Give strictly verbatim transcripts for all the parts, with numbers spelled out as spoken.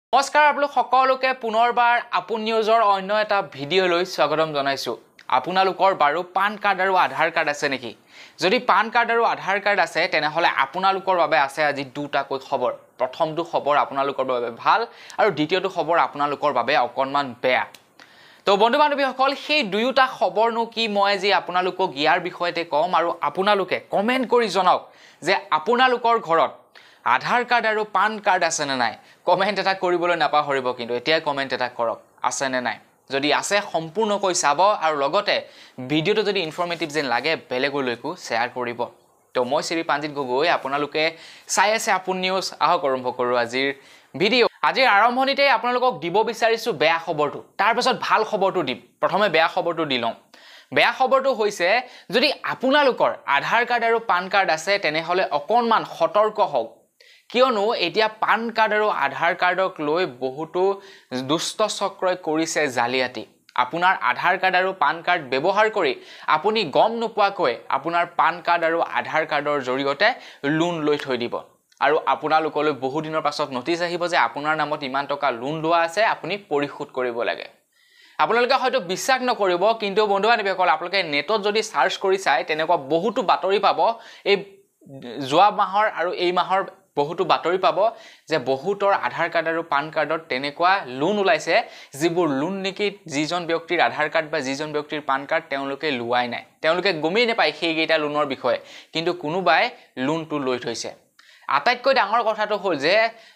নমস্কাৰ আপোনালোক সকলোকে পুনৰবাৰ আপোন নিউজৰ অন্য এটা ভিডিঅ লৈ স্বাগতম জনাইছো। আপোনালোকৰ বাৰু পান কাৰ্ড আৰু আধাৰ কাৰ্ড আছে নেকি? যদি পান কাৰ্ড আৰু আধাৰ কাৰ্ড আছে তেনেহলে আপোনালোকৰ বাবে আছে আজি দুটাকৈ খবৰ। প্ৰথমটো খবৰ আপোনালোকৰ বাবে ভাল আৰু দ্বিতীয়টো খবৰ আপোনালোকৰ বাবে অকনমান বেয়া। তো বন্ধু বান্ধৱীসকল সেই দুয়োটা খবৰনো কি মই আজি আপোনালোকক ইয়াৰ বিষয়তে কম আৰু আপোনালোকে কমেন্ট কৰি জনাওক যে আপোনালোকৰ ঘৰত আধাৰ কাৰ্ড আৰু পান কাৰ্ড আছে নে নাই। কমেন্ট এটা কৰিবলৈ নাপাহৰিব, কিন্তু এতিয়া কমেন্ট এটা কৰক আছে নে নাই। যদি আছে সম্পূৰ্ণকৈ চাব আৰু লগতে ভিডিঅটো যদি ইনফৰমেটিভ যেন লাগে বেলেগলৈকো শ্বেয়াৰ কৰিব। তো মই শ্ৰী পাঞ্জিত গগৈ, আপোনালোকে চাই আছে আপোন নিউজ। আহক আৰম্ভ কৰোঁ আজিৰ ভিডিঅ'। আজিৰ আৰম্ভণিতে আপোনালোকক দিব বিচাৰিছোঁ বেয়া খবৰটো, তাৰপিছত ভাল খবৰটো দিম। প্ৰথমে বেয়া খবৰটো দি লওঁ। বেয়া খবৰটো হৈছে যদি আপোনালোকৰ আধাৰ কাৰ্ড আৰু পান কাৰ্ড আছে তেনেহলে অকনমান সতৰ্ক হওক, কিয়নো এতিয়া পান কাৰ্ড আৰু আধাৰ কাৰ্ডক লৈ বহুতো দুষ্ট চক্ৰই কৰিছে জালিয়াতি। আপোনাৰ আধাৰ কাৰ্ড আৰু পান কাৰ্ড ব্যৱহাৰ কৰি আপুনি গম নোপোৱাকৈ আপোনাৰ পান কাৰ্ড আৰু আধাৰ কাৰ্ডৰ জৰিয়তে লোন লৈ থৈ দিব আৰু আপোনালোকলৈ বহু দিনৰ পাছত নটিচ আহিব যে আপোনাৰ নামত ইমান টকা লোন লোৱা আছে, আপুনি পৰিশোধ কৰিব লাগে। আপোনালোকে হয়তো বিশ্বাস নকৰিব, কিন্তু বন্ধু বান্ধৱীসকল আপোনালোকে নেটত যদি সাৰ্চ কৰি চাই তেনেকুৱা বহুতো বাতৰি পাব। এই যোৱা মাহৰ আৰু এই মাহৰ বহুতো বাতৰি পাব যে বহুতৰ আধাৰ কাৰ্ড আৰু পান কাৰ্ডত তেনেকুৱা লোন ওলাইছে যিবোৰ লোন নেকি যিজন ব্যক্তিৰ আধাৰ কাৰ্ড বা যিজন ব্যক্তিৰ পান কাৰ্ড তেওঁলোকে লোৱাই নাই, তেওঁলোকে গমেই নাপায় সেইকেইটা লোনৰ বিষয়ে, কিন্তু কোনোবাই লোনটো লৈ থৈছে। আটাইতকৈ ডাঙৰ কথাটো হ'ল যে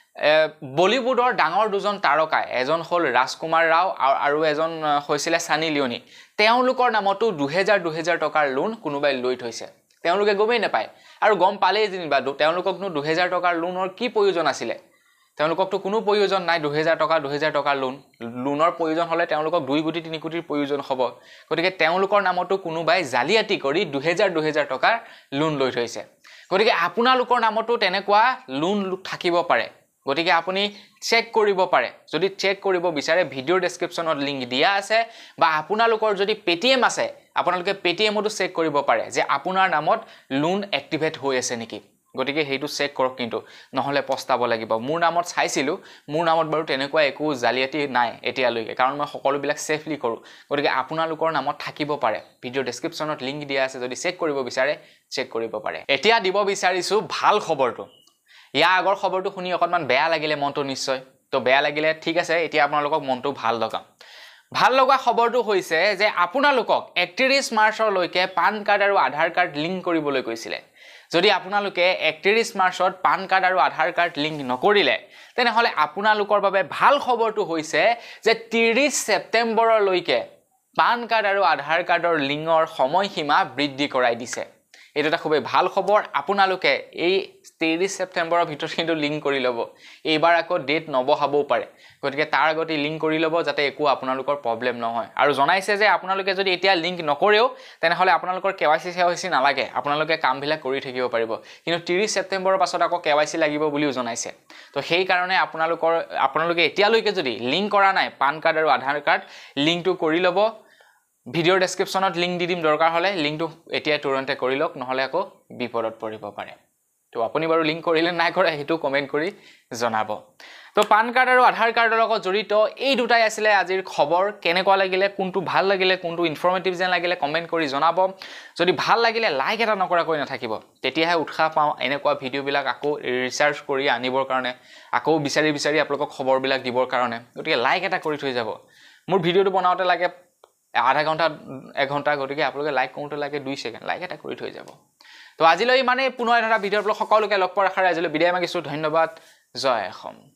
বলিউডৰ ডাঙৰ দুজন তাৰকা, এজন হ'ল ৰাজকুমাৰ ৰাও আৰু এজন হৈছিলে সানি লিঅনি, তেওঁলোকৰ নামতো দুহেজাৰ দুহেজাৰ টকাৰ লোন কোনোবাই লৈ থৈছে। তেওঁলোকে গমেই নাপায় আৰু গম পালেই যেনিবা তেওঁলোককনো দুহেজাৰ টকাৰ লোনৰ কি প্ৰয়োজন আছিলে। তেওঁলোককতো কোনো প্ৰয়োজন নাই দুহেজাৰ টকা দুহেজাৰ টকাৰ লোন। লোনৰ প্ৰয়োজন হ'লে তেওঁলোকক দুই কোটি তিনি কোটিৰ প্ৰয়োজন হ'ব। গতিকে তেওঁলোকৰ নামতো কোনোবাই জালিয়াতি কৰি দুহেজাৰ দুহেজাৰ টকাৰ লোন লৈ থৈছে। গতিকে আপোনালোকৰ নামতো তেনেকুৱা লোন থাকিব পাৰে। গতিকে আপুনি চেক কৰিব পাৰে। যদি চেক কৰিব বিচাৰে ভিডিঅ'ৰ ডেছক্ৰিপশ্যনত লিংক দিয়া আছে, বা আপোনালোকৰ যদি পেটিএম আছে আপোনালোকে পেটিএমতো চেক কৰিব পাৰে যে আপোনাৰ নামত লোন এক্টিভেট হৈ আছে নেকি। গতিকে সেইটো চেক কৰক, কিন্তু নহলে পস্তাব লাগিব। মোৰ নামত চাইছিলোঁ, মোৰ নামত বাৰু তেনেকুৱা একো জালিয়াতি নাই এতিয়ালৈকে, কাৰণ মই সকলোবিলাক সেফলি কৰোঁ। গতিকে আপোনালোকৰ নামত থাকিব পাৰে। ভিডিঅ'ৰ ডেছক্ৰিপশ্যনত লিংক দিয়া আছে, যদি চেক কৰিব বিচাৰে চেক কৰিব পাৰে। এতিয়া দিব বিচাৰিছোঁ ভাল খবৰটো। ইয়াৰ আগৰ খবৰটো শুনি অকণমান বেয়া লাগিলে মনটো নিশ্চয়, তো বেয়া লাগিলে ঠিক আছে, এতিয়া আপোনালোকক মনটো ভাল লগাম। ভাল লগা খবৰটো হৈছে যে আপোনালোকক একত্ৰিশ মাৰ্চলৈকে পান কাৰ্ড আৰু আধাৰ কাৰ্ড লিংক কৰিবলৈ কৈছিলে। যদি আপোনালোকে একত্ৰিশ মাৰ্চত পান কাৰ্ড আৰু আধাৰ কাৰ্ড লিংক নকৰিলে তেনেহলে আপোনালোকৰ বাবে ভাল খবৰটো হৈছে যে ত্ৰিশ ছেপ্টেম্বৰলৈকে পান কাৰ্ড আৰু আধাৰ কাৰ্ডৰ লিংকৰ সময়সীমা বৃদ্ধি কৰাই দিছে। এইটো এটা খুবেই ভাল খবৰ। আপোনালোকে এই ত্ৰিশ ছেপ্টেম্বৰৰ ভিতৰত কিন্তু লিংক কৰি ল'ব। এইবাৰ আকৌ ডেট নবহাবও পাৰে, গতিকে তাৰ আগতে লিংক কৰি ল'ব যাতে একো আপোনালোকৰ প্ৰব্লেম নহয়। আৰু জনাইছে যে আপোনালোকে যদি এতিয়া লিংক নকৰেও তেনেহলে আপোনালোকৰ কেৱাইচি চেৱাইচি নালাগে, আপোনালোকে কামবিলাক কৰি থাকিব পাৰিব। কিন্তু ত্ৰিশ ছেপ্টেম্বৰৰ পাছত আকৌ কেৱাইচি লাগিব বুলিও জনাইছে। তো সেইকাৰণে আপোনালোকৰ আপোনালোকে এতিয়ালৈকে যদি লিংক কৰা নাই পান কাৰ্ড আৰু আধাৰ কাৰ্ড, লিংকটো কৰি ল'ব। ভিডিঅ'ৰ ডেছক্ৰিপশ্যনত লিংক দি দিম, দৰকাৰ হ'লে লিংকটো এতিয়াই তুৰন্তে কৰি লওক, নহ'লে আকৌ বিপদত পৰিব পাৰে। তো আপুনি বাৰু লিংক কৰিলে নাই কৰে সেইটো কমেণ্ট কৰি জনাব। তো পান কাৰ্ড আৰু আধাৰ কাৰ্ডৰ লগত জড়িত এই দুটাই আছিলে আজিৰ খবৰ। কেনেকুৱা লাগিলে, কোনটো ভাল লাগিলে, কোনটো ইনফৰমেটিভ যেন লাগিলে কমেণ্ট কৰি জনাব। যদি ভাল লাগিলে লাইক এটা নকৰাকৈ নাথাকিব, তেতিয়াহে উৎসাহ পাওঁ এনেকুৱা ভিডিঅ'বিলাক আকৌ ৰিচাৰ্চ কৰি আনিবৰ কাৰণে, আকৌ বিচাৰি বিচাৰি আপোনালোকক খবৰবিলাক দিবৰ কাৰণে। গতিকে লাইক এটা কৰি থৈ যাব। মোৰ ভিডিঅ'টো বনাওঁতে লাগে আধা ঘণ্টা এঘণ্টা, গতিকে আপোনালোকে লাইক কৰোঁতে লাগে দুই ছেকেণ্ড, লাইক এটা কৰি থৈ যাব। তো আজিলৈ ইমানেই। পুনৰ এটা ভিডিঅ'ৰ সকলোকে লগ পোৱাৰ আশাৰে আজিলৈ বিদায় মাগিছোঁ। ধন্যবাদ। জয় অসম।